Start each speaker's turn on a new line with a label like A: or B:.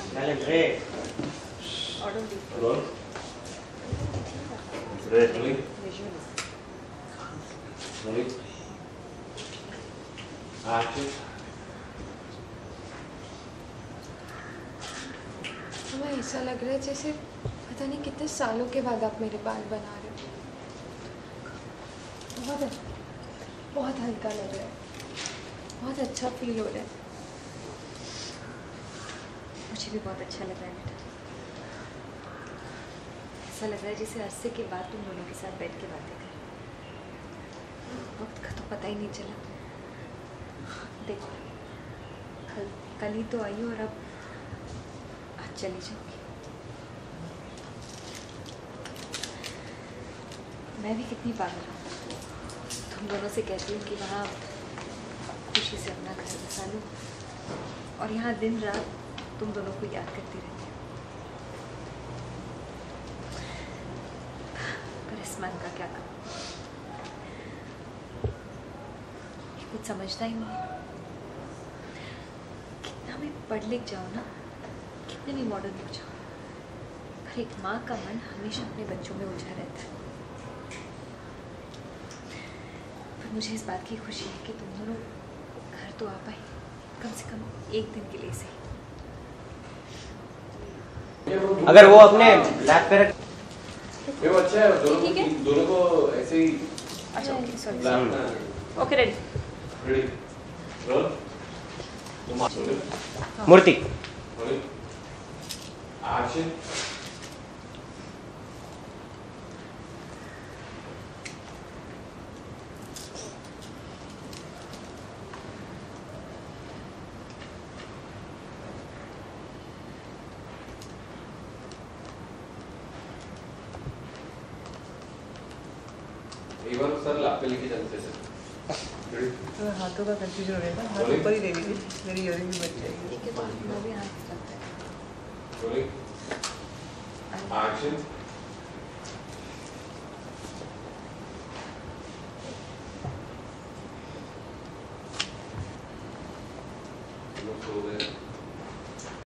A: Talent, Ray.
B: Roll. Ray, rolling. Rolling. Action.
C: हमें ऐसा लग रहा है जैसे पता नहीं कितने सालों के बाद आप मेरे बाल बना रहे हो। बहुत हल्का लग रहा है, बहुत अच्छा फील हो रहा है।
D: मुझे भी बहुत अच्छा लग रहा है बेटा। ऐसा लग रहा है जैसे अरसे के बाद तुम दोनों के साथ बैठ के बातें करें। वक्त का तो पता ही नहीं चला। देखो कल ही तो आई और अब आज चली जाऊंगी। मैं भी कितनी पागल हूँ, तुम दोनों से कहती हूँ कि वहाँ खुशी से अपना घर बसा लो और यहाँ दिन रात तुम दोनों को याद करती रहती हूँ। पर इस मन का क्या करूँ, कुछ समझता ही नहीं। कितना भी पढ़ लिख जाओ ना, कितने भी मॉडर्न हो जाओ, पर एक माँ का मन हमेशा अपने बच्चों में उलझा रहता है। पर मुझे इस बात की खुशी है कि तुम दोनों घर तो आ पाए, कम से कम एक दिन के लिए सही।
A: अगर वो अपने लैप पे रख
B: ये अच्छा है, दोनों को ऐसे ही।
D: अच्छा okay sorry okay ready
B: ready roll
A: मूर्ति
B: एक्शन एक बार सर लैप पे लेके चलते हैं सर।
E: हाथों का कंफ्यूजन हो रहा था, हाथ ऊपर ही दे दीजिए, मेरी इयरिंग भी बच जाएगी।
D: ठीक है तो मैं भी हाथ चलता है।
B: Rolling action